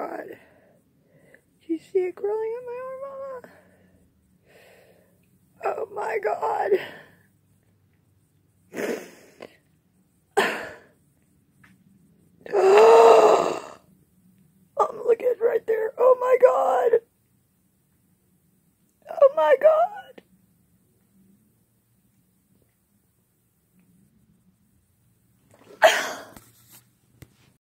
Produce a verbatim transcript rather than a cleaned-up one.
god. Do you see it crawling on my arm, Mama? Oh my god. Um, look at it right there. Oh my god. Oh my god.